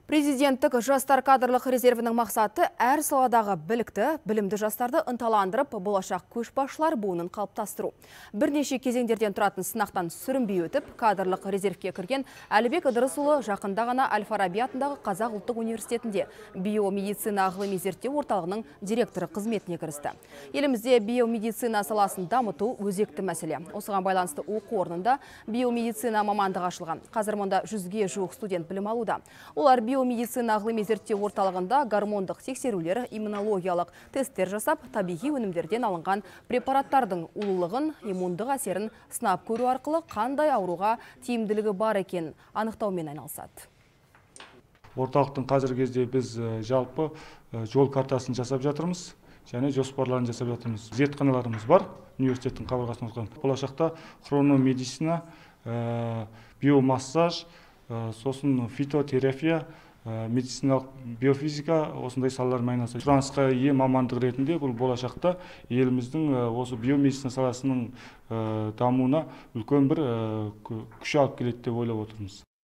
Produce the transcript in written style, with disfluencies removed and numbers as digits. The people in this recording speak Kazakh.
Президенттік жастар кадрлық резервінің мақсаты әр саладағы білікті, білімді жастарды ынталандырып, болашақ көшбасшылар буынын қалыптастыру. Бірнеше кезеңдерден тұратын сынақтан сүрінбей өтіп, кадрлық резервке кірген Әлібек Ыдырысұлы жақында ғана Әл-Фараби атындағы Қазақ ұлттық университетінде биомедицина ғылыми зерттеу орталығының директоры қызметіне кірісті. Елімізде биомедицина саласын дамыту өзекті мәселе. Осыған байланысты оқу орнында биомедицина мамандығы ашылған. Қазір мұнда 100-ге жуық студент білім алуда. Олар биомедицина ғылыми зерттеу орталығында гормондық тексерулер, иммунологиялық тесттер жасап, табиғи өнімдерден алынған препараттардың улылығын, иммундық әсерін сынап көру арқылы қандай ауруға тиімділігі бар екен анықтаумен айналысады. Орталықтың қазіргі кезде біз жалпы жол картасын жасап жатырмыз, және жоспарларын жасап жатырмыз. Зертханаларымыз бар, университеттің қабырғасында отырған. Болашақта хрономедицина, биомассаж, сосын фитотерапия, медициналық биофизика осындай салалармен айналысады. Сұранысқа ие мамандық ретінде бұл болашақта еліміздің осы биомедицина саласының дамуына үлкен бір күш алып келеді деп ойлап отырмыз.